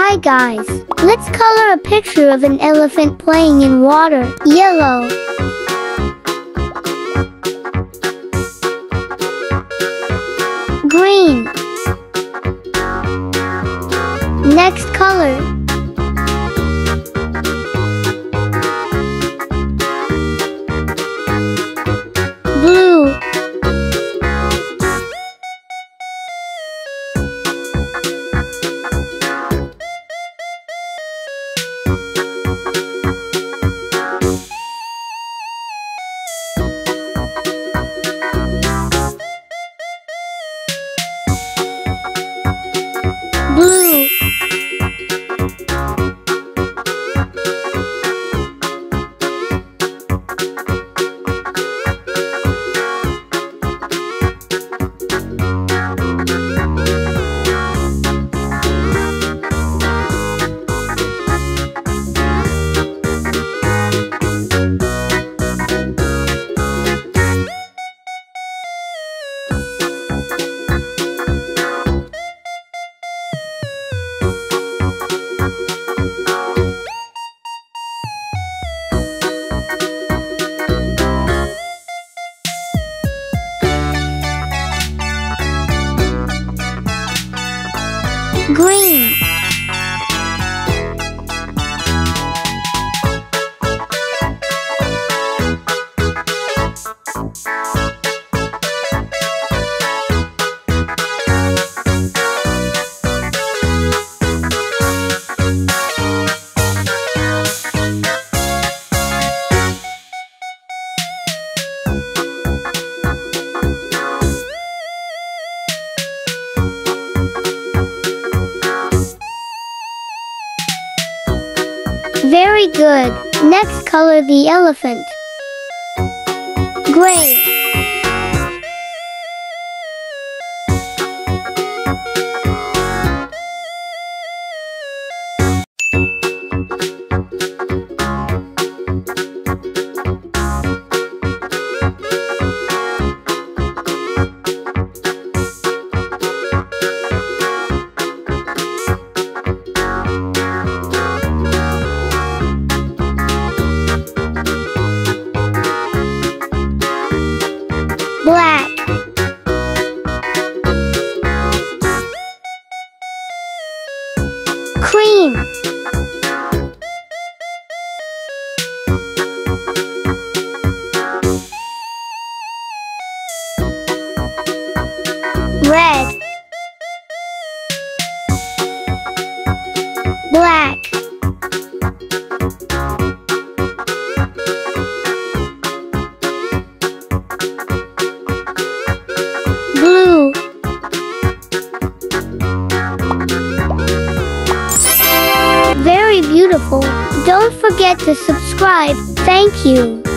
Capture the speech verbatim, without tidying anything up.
Alright guys, let's color a picture of an elephant playing in water. Yellow. Green. Next color. Blue. Blue. Green. Very good. Next color the elephant. Gray. Black. Cream. Red. Black. Blue. Very beautiful. Don't forget to subscribe. Thank you.